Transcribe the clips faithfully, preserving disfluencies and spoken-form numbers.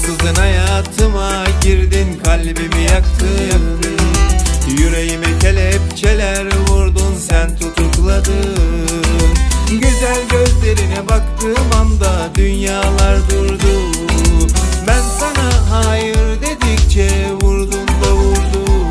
Ansızın hayatıma girdin, kalbimi yaktın. Yüreğime kelepçeler vurdun, sen tutukladın. Güzel gözlerine baktığım anda dünyalar durdu. Ben sana hayır dedikçe vurdun da vurdun.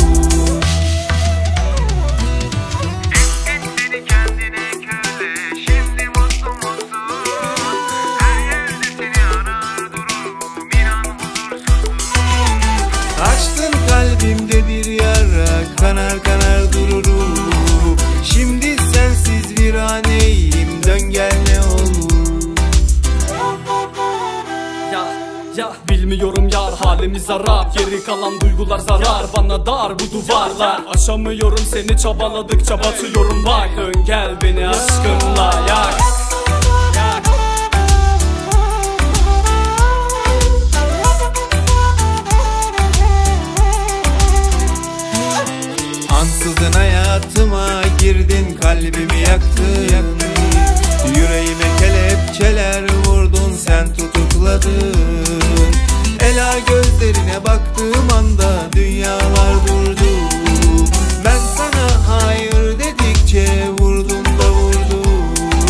Ettin beni kendine köle, şimdi mutlu musun? Her yerde seni arar dururum, inan huzursuzum. Açtın kalbimde bir yara, kanar kanar dururum. Şimdi sensiz viraneyim, dön gel ne olur. Ya ya bilmiyorum yar, halimiz harap, geri kalan duygular zarar. Bana dar bu duvarlar, aşamıyorum seni, çabaladıkça batıyorum bak. Dön gel beni aşkınla yak. Ansızın hayatıma girdin, kalbimi yaktın. Yüreğime kelepçeler vurdun, sen tutukladın. Ela gözlerine baktığım anda dünyalar durdu. Ben sana hayır dedikçe vurdun da vurdun.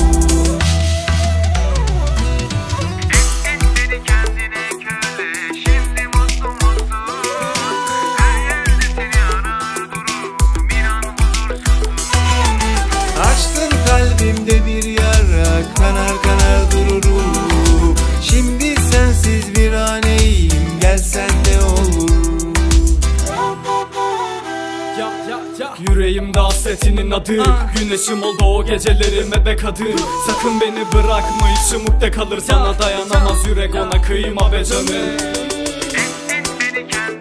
Ettin beni kendine köle, şimdi mutlu musun? Her yerde seni arar dururum, inan huzursuzum. Açtın kalbimde bir yara, kanar kanar dururum. Şimdi sensiz viraneyim, gelsen de olur. Ya ya ya yüreğimde hasretinin adı, güneşim oldu o gecelerime be kadın. Sakın beni bırakma, içim ukde kalır, sana dayanamaz yürek, ona kıyma be canım. Ettin beni kendine